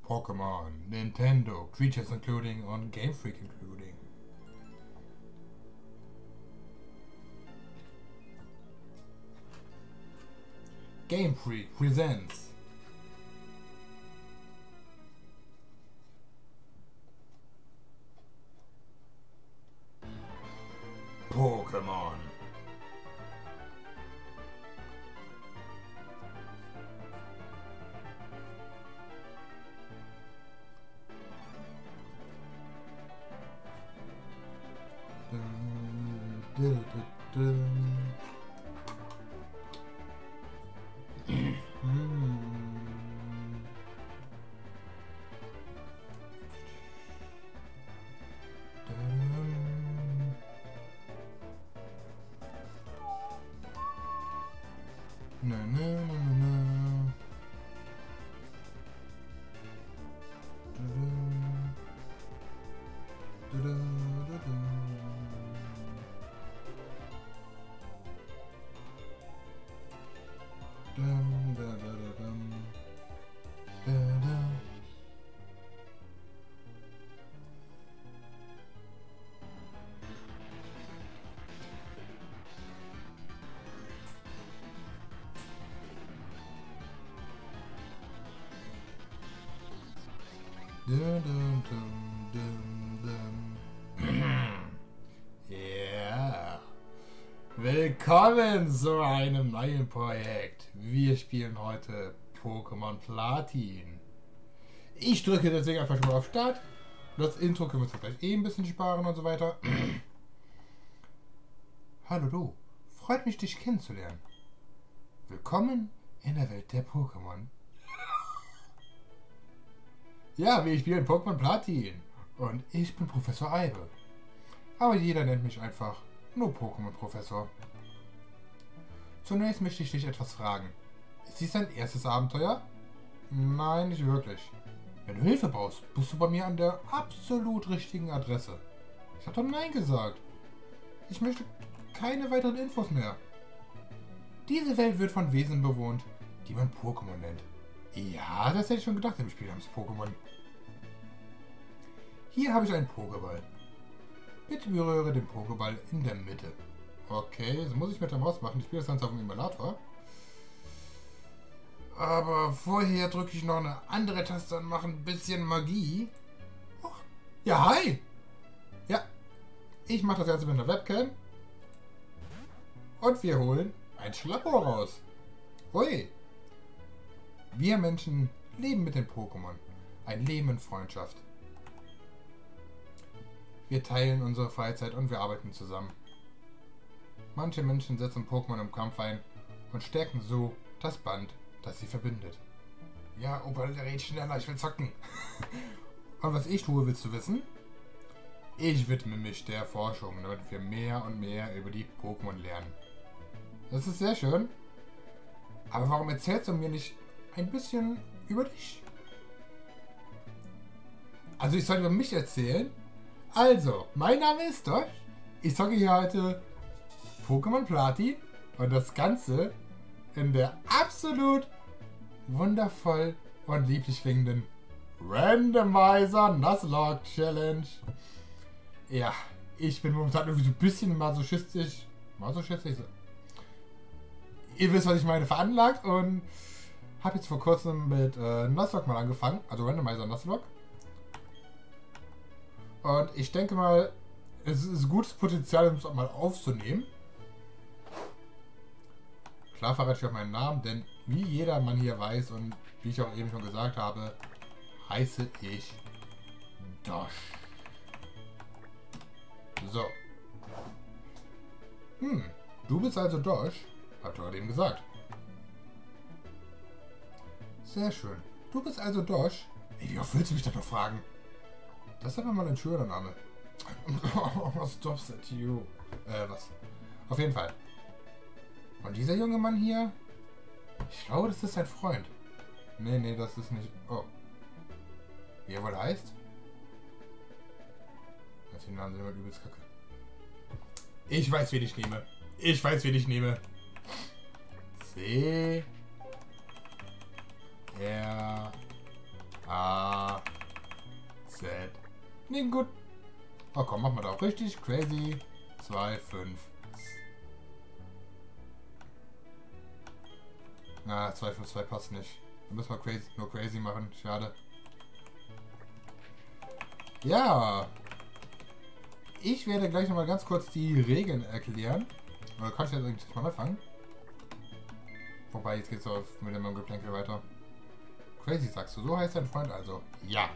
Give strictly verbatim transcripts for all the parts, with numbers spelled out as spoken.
Pokémon, Nintendo, Creatures Including und Game Freak Including. Game Freak presents Pokémon. Dun, dun, dun, Na, na, na, na, na. Du, du, du, du, du. Dum, da, da, da, dum. Da, da. Dum, dum, dum, dum, dum. Ja. Willkommen zu einem neuen Projekt. Wir spielen heute Pokémon Platin. Ich drücke deswegen einfach schon mal auf Start. Das Intro können wir uns gleich eh ein bisschen sparen und so weiter. Hallo du, freut mich dich kennenzulernen. Willkommen in der Welt der Pokémon. Ja, wir spielen Pokémon Platin und ich bin Professor Eibe. Aber jeder nennt mich einfach nur Pokémon Professor. Zunächst möchte ich dich etwas fragen. Ist dies dein erstes Abenteuer? Nein, nicht wirklich. Wenn du Hilfe brauchst, bist du bei mir an der absolut richtigen Adresse. Ich habe doch Nein gesagt. Ich möchte keine weiteren Infos mehr. Diese Welt wird von Wesen bewohnt, die man Pokémon nennt. Ja, das hätte ich schon gedacht im Spiel namens Pokémon. Hier habe ich einen Pokéball. Bitte berühre den Pokéball in der Mitte. Okay, so muss ich mit der Maus machen. Ich spiele das Ganze auf dem Emulator. Aber vorher drücke ich noch eine andere Taste und mache ein bisschen Magie. Oh, ja, hi! Ja, ich mache das Ganze mit einer Webcam. Und wir holen ein Schlappohr raus. Hui! Wir Menschen leben mit den Pokémon. Ein Leben in Freundschaft. Wir teilen unsere Freizeit und wir arbeiten zusammen. Manche Menschen setzen Pokémon im Kampf ein und stärken so das Band, das sie verbindet. Ja, Opa, red schneller, ich will zocken. Und was ich tue, willst du wissen? Ich widme mich der Forschung, damit wir mehr und mehr über die Pokémon lernen. Das ist sehr schön. Aber warum erzählst du mir nicht ein bisschen über dich? Also ich soll über mich erzählen? Also, mein Name ist Dosh. Ich zocke hier heute Pokémon Platin und das Ganze in der absolut wundervoll und lieblich klingenden Randomizer Nuzlocke Challenge. Ja, ich bin momentan irgendwie so ein bisschen masochistisch. Masochistisch? Ihr wisst, was ich meine, veranlagt und habe jetzt vor kurzem mit äh, Nuzlocke mal angefangen, also Randomizer Nuzlocke. Und ich denke mal, es ist gutes Potenzial, um es auch mal aufzunehmen. Klar verrate ich auch meinen Namen, denn wie jeder Mann hier weiß und wie ich auch eben schon gesagt habe, heiße ich Dosh. So. Hm, du bist also Dosh? Hab ich doch eben gesagt. Sehr schön. Du bist also Dosh? Ey, wie oft willst du mich da noch fragen? Das ist aber mal ein schöner Name. Stops at you. Äh, was? Auf jeden Fall. Und dieser junge Mann hier? Ich glaube, das ist sein Freund. Nee, nee, das ist nicht... Oh. Wie er wohl heißt? Das die Namen sind immer übelst kacke. Ich weiß, wen ich nehme. Ich weiß, wen ich nehme. C... R... A... Nee, gut. Oh komm, machen wir da auch richtig. Crazy. zwei, fünf. Na, zwei, fünf, zwei passt nicht. Da müssen wir crazy, nur crazy machen. Schade. Ja. Ich werde gleich nochmal ganz kurz die Regeln erklären. Oder kann ich jetzt eigentlich mal anfangen? Wobei, jetzt geht's auch mit dem Geplänkel weiter. Crazy, sagst du. So heißt dein Freund also. Ja.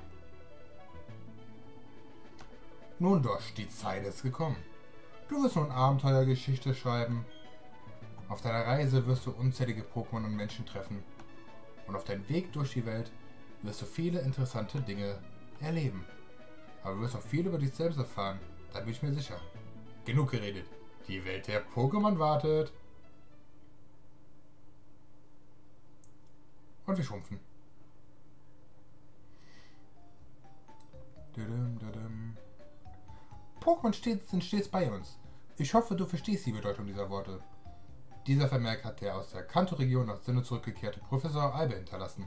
Nun Dosh, die Zeit ist gekommen. Du wirst nun Abenteuergeschichte schreiben. Auf deiner Reise wirst du unzählige Pokémon und Menschen treffen. Und auf deinem Weg durch die Welt wirst du viele interessante Dinge erleben. Aber du wirst auch viel über dich selbst erfahren. Da bin ich mir sicher. Genug geredet. Die Welt der Pokémon wartet. Und wir schrumpfen. Pokémon sind stets bei uns. Ich hoffe, du verstehst die Bedeutung dieser Worte. Dieser Vermerk hat der aus der Kanto-Region nach Sinnoh zurückgekehrte Professor Albe hinterlassen.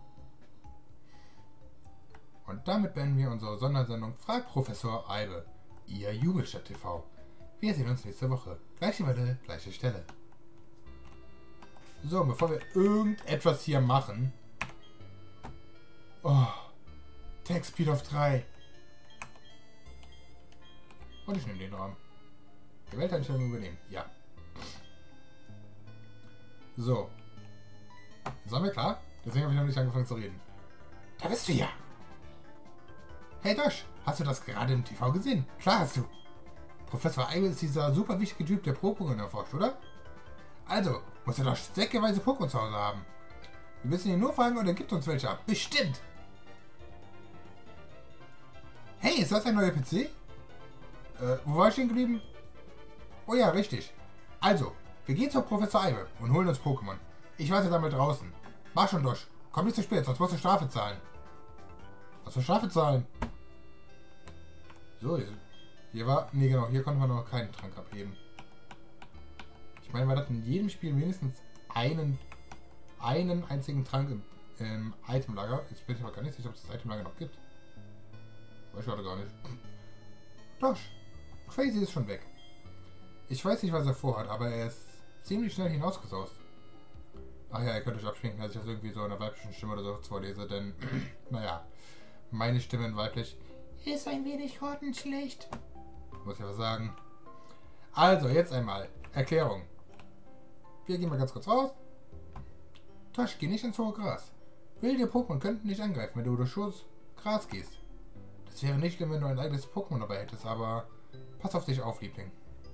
Und damit beenden wir unsere Sondersendung Frag Professor Albe. Ihr Jubelstadt T V. Wir sehen uns nächste Woche. Gleiche Welle, gleiche Stelle. So, bevor wir irgendetwas hier machen. Oh. Text Speed auf drei. Und ich nehme den Raum. Die Welteinstellung übernehmen. Ja. So. Sind wir klar? Deswegen habe ich noch nicht angefangen zu reden. Da bist du ja. Hey Dosh, hast du das gerade im T V gesehen? Klar hast du. Professor Albe ist dieser super wichtige Typ, der Pokémon erforscht, oder? Also, muss er doch säckeweise Pokémon zu Hause haben. Wir müssen ihn nur fragen und er gibt uns welche ab. Bestimmt! Hey, ist das ein neuer P C? Äh, wo war ich denn geblieben? Oh ja, richtig. Also, wir gehen zu Professor Albe und holen uns Pokémon. Ich warte damit draußen. Mach schon, Dosh. Komm nicht zu spät, sonst musst du Strafe zahlen. Was für Strafe zahlen? So, hier war... Ne, genau, hier konnte man noch keinen Trank abheben. Ich meine, man hat in jedem Spiel mindestens einen einen einzigen Trank im, im Itemlager. Jetzt bin ich aber gar nicht sicher, ob es das Itemlager noch gibt. Weiß ich gerade gar nicht. Dosh, Crazy ist schon weg. Ich weiß nicht, was er vorhat, aber er ist ziemlich schnell hinausgesaust. Ach ja, ihr könnt euch abschminken, dass ich das irgendwie so in einer weiblichen Stimme oder so vorlese, denn, naja, meine Stimme in weiblich ist ein wenig grottenschlecht. Muss ich aber sagen. Also, jetzt einmal. Erklärung. Wir gehen mal ganz kurz raus. Dosh, geh nicht ins hohe Gras. Wilde Pokémon könnten dich angreifen, wenn du durch hohes Gras gehst. Das wäre nicht schlimm, wenn du ein eigenes Pokémon dabei hättest, aber pass auf dich auf, Liebling.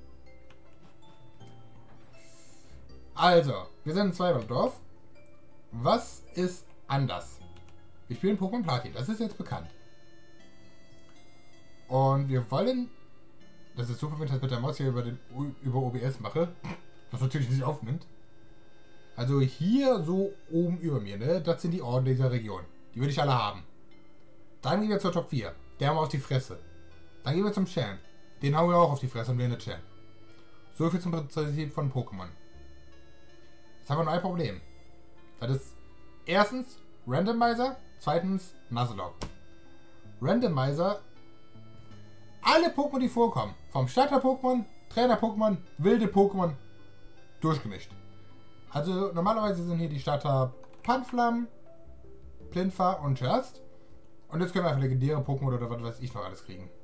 Also, wir sind in Zweibaldorf. Was ist anders? Wir spielen Pokémon Platin, das ist jetzt bekannt. Und wir wollen... Das ist super, wenn ich das mit der Maus hier über, den, über O B S mache. Das natürlich nicht aufnimmt. Also hier so oben über mir, ne? Das sind die Orden dieser Region. Die würde ich alle haben. Dann gehen wir zur Top vier. Der haben wir auf die Fresse. Dann gehen wir zum Champ. Den hauen wir auch auf die Fresse und werden der Champ. So viel zum Prinzip von Pokémon. Jetzt haben wir nur ein Problem. Das ist erstens Randomizer, zweitens Nuzlocke. Randomizer, alle Pokémon, die vorkommen, vom Starter-Pokémon, Trainer-Pokémon, wilde Pokémon, durchgemischt. Also normalerweise sind hier die Starter Panflam, Plinfa und Just. Und jetzt können wir einfach legendäre Pokémon oder was weiß ich noch alles kriegen.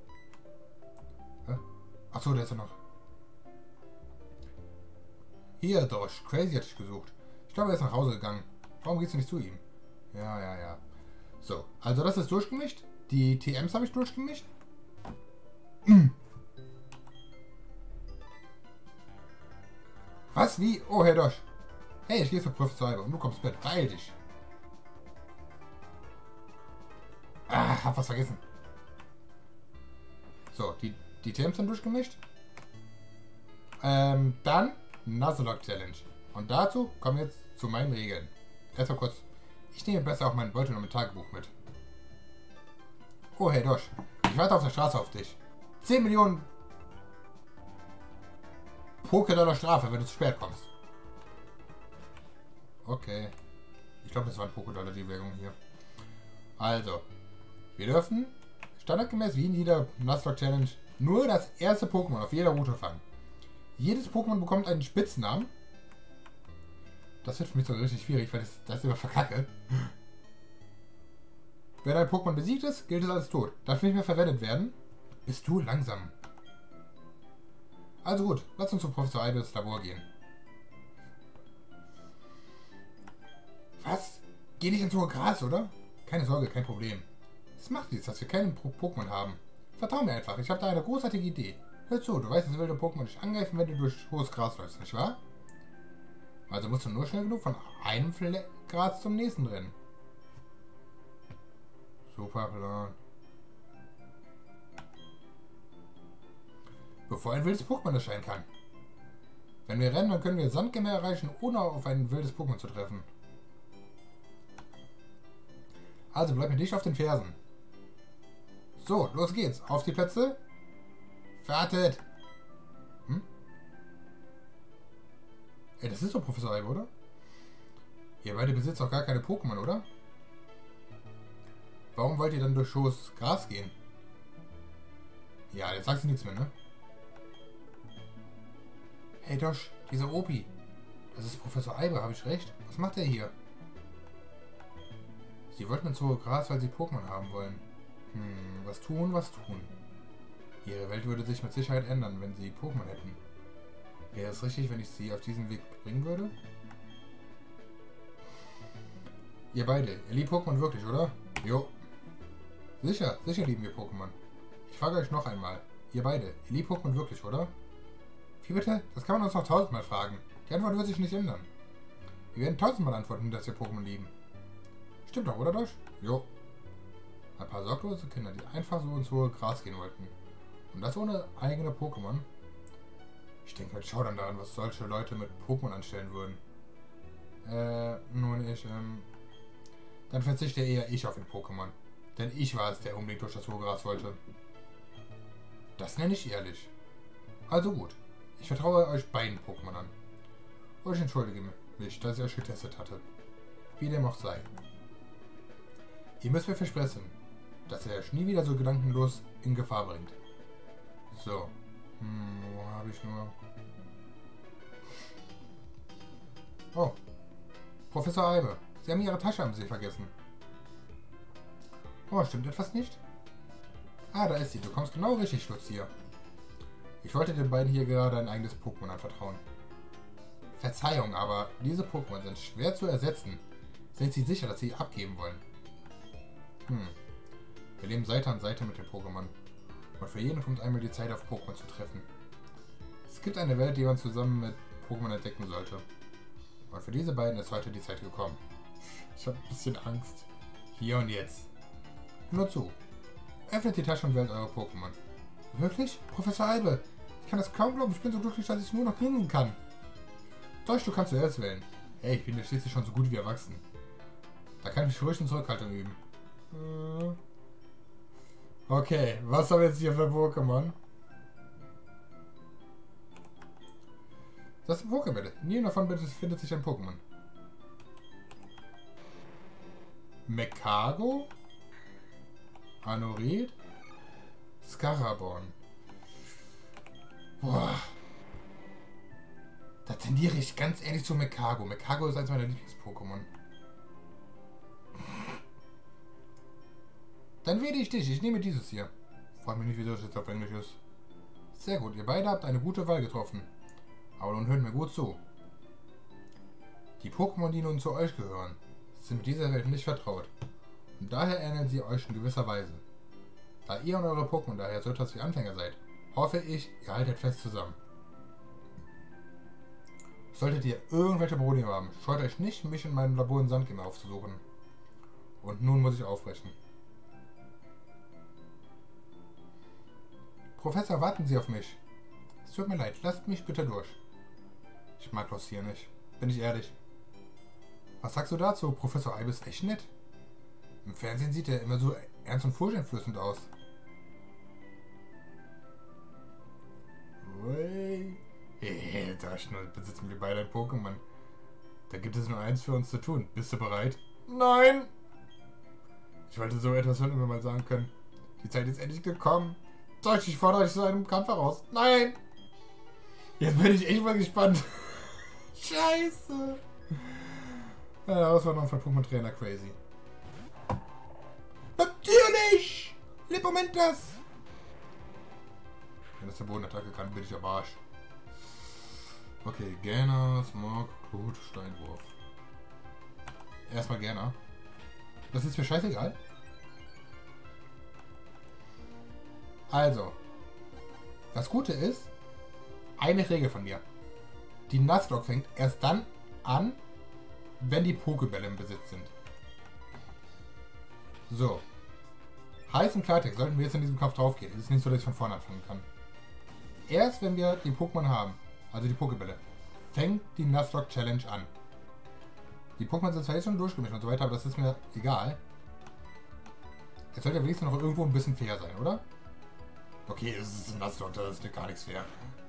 Achso, der ist ja noch. Hier, Dosh. Crazy hatte ich gesucht. Ich glaube, er ist nach Hause gegangen. Warum gehst du nicht zu ihm? Ja, ja, ja. So, also das ist durchgemischt. Die T Ms habe ich durchgemischt. Hm. Was? Wie? Oh, Herr Dosh. Hey, ich gehe zur Professor Albe und du kommst mit. Beeil dich. Ah, hab was vergessen. So, die, die T Ms sind durchgemischt. Ähm, dann Nuzlocke Challenge. Und dazu kommen wir jetzt zu meinen Regeln. Erstmal kurz. Ich nehme besser auch meinen Beutel und mein Tagebuch mit. Oh, hey Dosh. Ich warte auf der Straße auf dich. zehn Millionen Poké-Dollar Strafe, wenn du zu spät kommst. Okay. Ich glaube, das waren Poké-Dollar die Währung hier. Also. Wir dürfen Standardgemäß wie in jeder Nuzlocke Challenge nur das erste Pokémon auf jeder Route fangen. Jedes Pokémon bekommt einen Spitznamen. Das wird für mich so richtig schwierig, weil ich das immer verkacke. Wenn ein Pokémon besiegt ist, gilt es als tot. Darf nicht mehr verwendet werden. Bist du langsam. Also gut, lass uns zu Professor Eibes Labor gehen. Was? Geh nicht ins hohe Gras, oder? Keine Sorge, kein Problem. Es macht nichts, dass wir keinen Pokémon haben. Vertrau mir einfach, ich habe da eine großartige Idee. Hör zu, du weißt, dass wilde Pokémon dich angreifen, wenn du durch hohes Gras läufst, nicht wahr? Also musst du nur schnell genug von einem Fle Gras zum nächsten rennen. Super Plan. Bevor ein wildes Pokémon erscheinen kann. Wenn wir rennen, dann können wir Sandgänge erreichen, ohne auf ein wildes Pokémon zu treffen. Also bleib mir dicht auf den Fersen. So, los geht's. Auf die Plätze. Wartet! Hm? Ey, das ist doch Professor Eibe, oder? Ihr beide besitzt doch gar keine Pokémon, oder? Warum wollt ihr dann durch hohes Gras gehen? Ja, jetzt sagst du nichts mehr, ne? Hey Dosch, dieser Opi. Das ist Professor Eibe, habe ich recht? Was macht er hier? Sie wollten ins hohe Gras, weil sie Pokémon haben wollen. Hm, was tun, was tun. Ihre Welt würde sich mit Sicherheit ändern, wenn sie Pokémon hätten. Wäre es richtig, wenn ich sie auf diesen Weg bringen würde? Ihr beide, ihr liebt Pokémon wirklich, oder? Jo. Sicher, sicher lieben wir Pokémon. Ich frage euch noch einmal. Ihr beide, ihr liebt Pokémon wirklich, oder? Wie bitte? Das kann man uns noch tausendmal fragen. Die Antwort wird sich nicht ändern. Wir werden tausendmal antworten, dass wir Pokémon lieben. Stimmt doch, oder Dosch? Jo. Ein paar sorglose Kinder, die einfach so ins hohe Gras gehen wollten. Und das ohne eigene Pokémon. Ich denke halt schau dann daran, was solche Leute mit Pokémon anstellen würden. Äh, nun ich, ähm... Dann verzichte eher ich auf den Pokémon. Denn ich war es, der unbedingt durch das hohe Gras wollte. Das nenne ich ehrlich. Also gut. Ich vertraue euch beiden Pokémon an. Und ich entschuldige mich, dass ich euch getestet hatte. Wie dem auch sei. Ihr müsst mir versprechen, dass er euch nie wieder so gedankenlos in Gefahr bringt. So. Hm, wo habe ich nur... Oh. Professor Eibe, Sie haben Ihre Tasche am See vergessen. Oh, stimmt etwas nicht? Ah, da ist sie. Du kommst genau richtig, Stutzier. Ich wollte den beiden hier gerade ein eigenes Pokémon anvertrauen. Verzeihung, aber diese Pokémon sind schwer zu ersetzen. Sind Sie sicher, dass Sie abgeben wollen? Hm. Wir leben Seite an Seite mit den Pokémon. Und für jeden kommt einmal die Zeit, auf Pokémon zu treffen. Es gibt eine Welt, die man zusammen mit Pokémon entdecken sollte. Und für diese beiden ist heute die Zeit gekommen. Ich habe ein bisschen Angst. Hier und jetzt. Nur zu. Öffnet die Tasche und wählt eure Pokémon. Wirklich? Professor Eibe? Ich kann das kaum glauben. Ich bin so glücklich, dass ich nur noch grinsen kann. Deutsch, du kannst zuerst wählen. Hey, ich bin ja schließlich schon so gut wie erwachsen. Da kann ich ruhig in Zurückhaltung üben. Okay, was haben wir jetzt hier für Pokémon? Das ist ein Pokébälle. In jedem davon befindet sich ein Pokémon. Mekago? Anorid? Scaraborn. Boah. Da tendiere ich ganz ehrlich zu Mekago. Mekago ist eines meiner Lieblings-Pokémon. Dann wähle ich dich. Ich nehme dieses hier. Freut mich nicht, wie das jetzt auf Englisch ist. Sehr gut. Ihr beide habt eine gute Wahl getroffen. Aber nun hört mir gut zu. Die Pokémon, die nun zu euch gehören, sind mit dieser Welt nicht vertraut. Und daher ähneln sie euch in gewisser Weise. Da ihr und eure Pokémon daher so etwas wie Anfänger seid, hoffe ich, ihr haltet fest zusammen. Solltet ihr irgendwelche Probleme haben, scheut euch nicht, mich in meinem Labor in Sandgänge aufzusuchen. Und nun muss ich aufbrechen. Professor, warten Sie auf mich. Es tut mir leid, lasst mich bitte durch. Ich mag das hier nicht. Bin ich ehrlich. Was sagst du dazu? Professor Eibe ist echt nett. Im Fernsehen sieht er immer so ernst und furchteinflößend aus. Ui. Hey, da besitzen wir beide ein Pokémon. Da gibt es nur eins für uns zu tun. Bist du bereit? Nein! Ich wollte so etwas schon immer mal sagen können. Die Zeit ist endlich gekommen. Deutsch, ich fordere euch zu einem Kampf heraus. Nein! Jetzt bin ich echt mal gespannt. Scheiße. Ja, Herausforderung von Pokémon Trainer Crazy. Natürlich! Lepomentas! Wenn das der Bodenattacke kann, bin ich am Arsch. Okay, Gärtner, Smog, Blut, Steinwurf. Erstmal Gärtner. Das ist mir scheißegal. Also. Das Gute ist, eine Regel von mir. Die Nuzlocke fängt erst dann an, wenn die Pokébälle im Besitz sind. So. Heiß und Klartext, sollten wir jetzt in diesem Kampf draufgehen. Es ist nicht so, dass ich von vorne anfangen kann. Erst wenn wir die Pokémon haben, also die Pokébälle, fängt die Nuzlocke Challenge an. Die Pokémon sind zwar jetzt schon durchgemischt und so weiter, aber das ist mir egal. Es sollte ja wenigstens noch irgendwo ein bisschen fair sein, oder? Okay, es ist ein Nuzlocke, das ist gar nichts fair.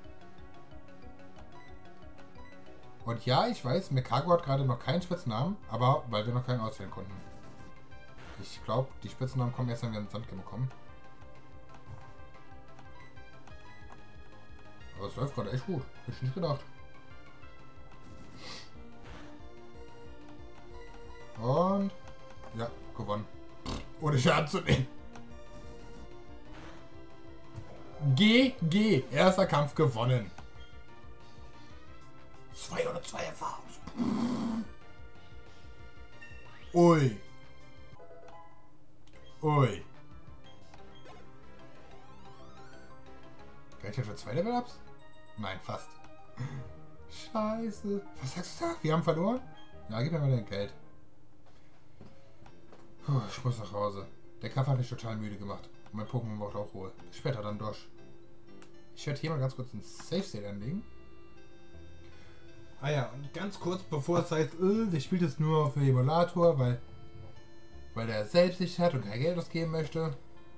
Und ja, ich weiß, Mekago hat gerade noch keinen Spitznamen, aber weil wir noch keinen auswählen konnten. Ich glaube, die Spitznamen kommen erst, wenn wir ins Sandgame kommen. Aber es läuft gerade echt gut. Hätte ich nicht gedacht. Und ja, gewonnen. Ohne Schaden zu nehmen. G G. Erster Kampf gewonnen. Zwei oder zwei Erfahrungen. Ui. Ui. Reicht ja für zwei Level-Ups? Nein, fast. Scheiße. Was sagst du da? Wir haben verloren? Ja, gib mir mal dein Geld. Puh, ich muss nach Hause. Der Kampf hat mich total müde gemacht. Und mein Pokémon braucht auch Ruhe. Später dann durch. Ich werde hier mal ganz kurz ein Safe State anlegen. Ah ja, und ganz kurz, bevor es heißt, äh, der spielt es nur auf dem Emulator, weil, weil der selbst nicht hat und kein Geld ausgeben möchte.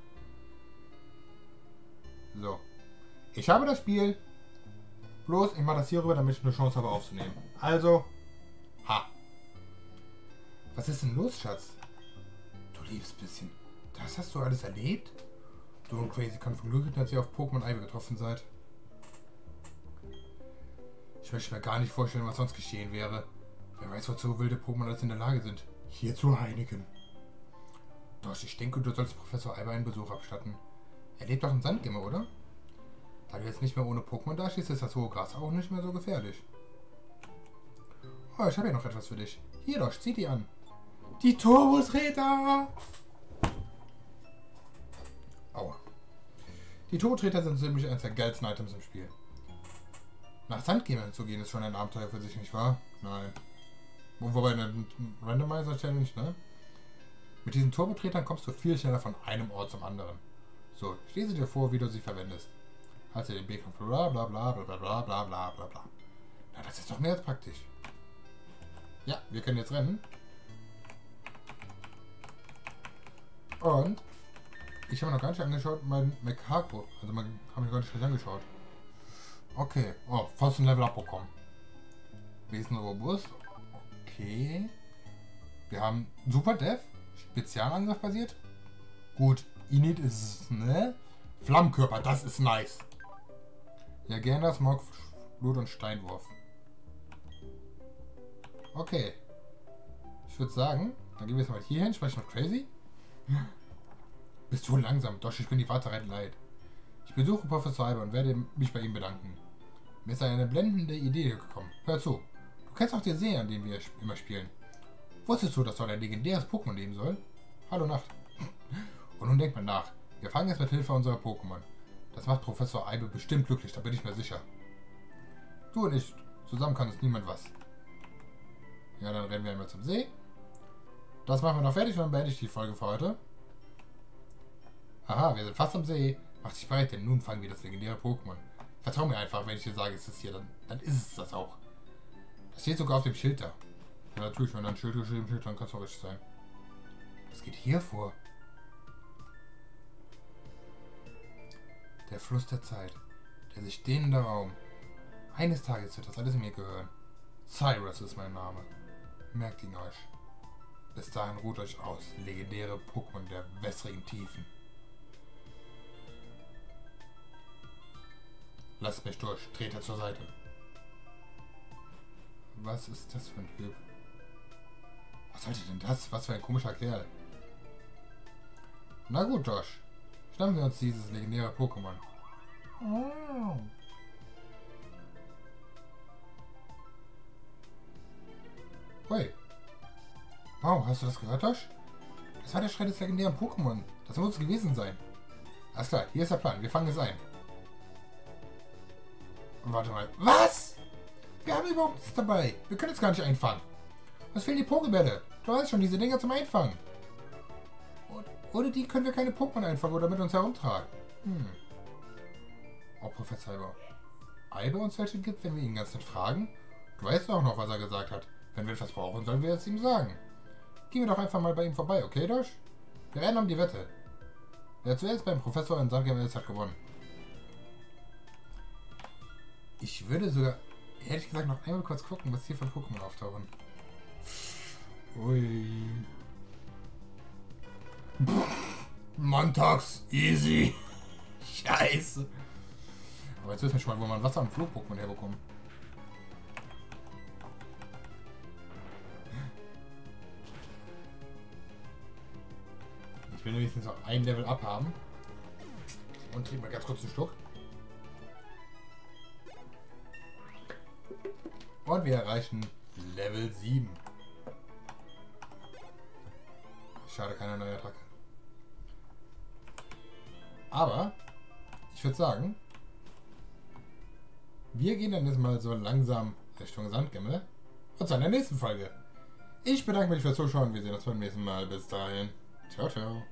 So. Ich habe das Spiel. Bloß, ich mache das hier rüber, damit ich eine Chance habe aufzunehmen. Also, ha. Was ist denn los, Schatz? Du liebst bisschen. Das hast du alles erlebt? Du und Crazy kann von Glück, dass ihr auf Pokémon Ivy getroffen seid. Ich möchte mir gar nicht vorstellen, was sonst geschehen wäre. Wer weiß, wozu wilde Pokémon alles in der Lage sind. Hier zu Heineken. Doch, ich denke, du sollst Professor Alba einen Besuch abstatten. Er lebt doch im Sandgemme, oder? Da du jetzt nicht mehr ohne Pokémon dastehst, ist das hohe Gras auch nicht mehr so gefährlich. Oh, ich habe ja noch etwas für dich. Hier doch, zieh die an. Die Turbotreter! Aua. Die Turbotreter sind ziemlich eines der geilsten Items im Spiel. Nach Sandgeme zu gehen ist schon ein Abenteuer für sich, nicht wahr? Nein. Wobei eine Randomizer-Challenge, ne? Mit diesen Turbotretern kommst du viel schneller von einem Ort zum anderen. So, stell sie dir vor, wie du sie verwendest. Halte den B-Knopf, bla bla bla bla bla bla bla bla bla bla. Na, das ist doch mehr als praktisch. Ja, wir können jetzt rennen. Und ich habe noch gar nicht angeschaut, mein Mekago. Also man habe ich gar nicht angeschaut. Okay. Oh, fast ein Level Up bekommen. Wesen robust. Okay. Wir haben Super Death. Spezialangriff basiert. Gut. Init ist es, ne? Flammenkörper, das ist nice. Ja, gerne Smog, Blut und Steinwurf. Okay. Ich würde sagen, dann gehen wir jetzt mal hier hin, sprechen mit Crazy. Bist du langsam, doch ich bin die Warterei leid. Ich besuche Professor Alba und werde mich bei ihm bedanken. Mir ist eine blendende Idee gekommen. Hör zu. Du kennst auch den See, an dem wir immer spielen. Wusstest du, dass dort ein legendäres Pokémon leben soll? Hallo Nacht. Und nun denkt mal nach. Wir fangen jetzt mit Hilfe unserer Pokémon. Das macht Professor Alba bestimmt glücklich, da bin ich mir sicher. Du und ich, zusammen kann uns niemand was. Ja, dann rennen wir einmal zum See. Das machen wir noch fertig und dann beende ich die Folge für heute. Aha, wir sind fast am See. Mach dich bereit, denn nun fangen wir das legendäre Pokémon. Vertrau mir einfach, wenn ich dir sage, es ist hier, dann, dann ist es das auch. Das steht sogar auf dem Schild da. Ja, natürlich, wenn da ein Schild geschrieben steht, dann kann es auch richtig sein. Was geht hier vor? Der Fluss der Zeit. Der sich dehnende Raum. Eines Tages wird das alles mir gehören. Cyrus ist mein Name. Merkt ihn euch. Bis dahin ruht euch aus, legendäre Pokémon der wässrigen Tiefen. Lasst mich durch. Trete zur Seite. Was ist das für ein Typ? Was sollte denn das? Was für ein komischer Kerl. Na gut, Josh. Schnappen wir uns dieses legendäre Pokémon. Oh. Hui. Wow, hast du das gehört, Josh? Das war der Schrei des legendären Pokémon. Das muss es gewesen sein. Alles klar, hier ist der Plan. Wir fangen es ein. Warte mal. Was? Wir haben überhaupt nichts dabei. Wir können es gar nicht einfangen. Was fehlen die Pokébälle? Du weißt schon, diese Dinger zum Einfangen. Und ohne die können wir keine Pokémon einfangen oder mit uns herumtragen. Hm. Oh, prophezeibar. Ei bei uns welche gibt, wenn wir ihn ganz nett fragen? Du weißt auch noch, was er gesagt hat. Wenn wir etwas brauchen, sollen wir es ihm sagen. Gehen wir doch einfach mal bei ihm vorbei, okay, Dosh? Wir rennen um die Wette. Wer zuerst beim Professor in Sankt ist, hat gewonnen. Ich würde sogar, ehrlich gesagt, noch einmal kurz gucken, was hier für Pokémon auftauchen. Ui. Montags, easy. Scheiße. Aber jetzt wissen wir schon mal, wo man Wasser- und Flug-Pokémon herbekommen. Ich will wenigstens noch ein Level abhaben. Und trinke mal ganz kurz einen Schluck. Und wir erreichen Level sieben. Schade, keine neue Attacke. Aber ich würde sagen, wir gehen dann jetzt mal so langsam Richtung Sandgemme. Und zwar in der nächsten Folge. Ich bedanke mich fürs Zuschauen. Wir sehen uns beim nächsten Mal. Bis dahin. Ciao, ciao.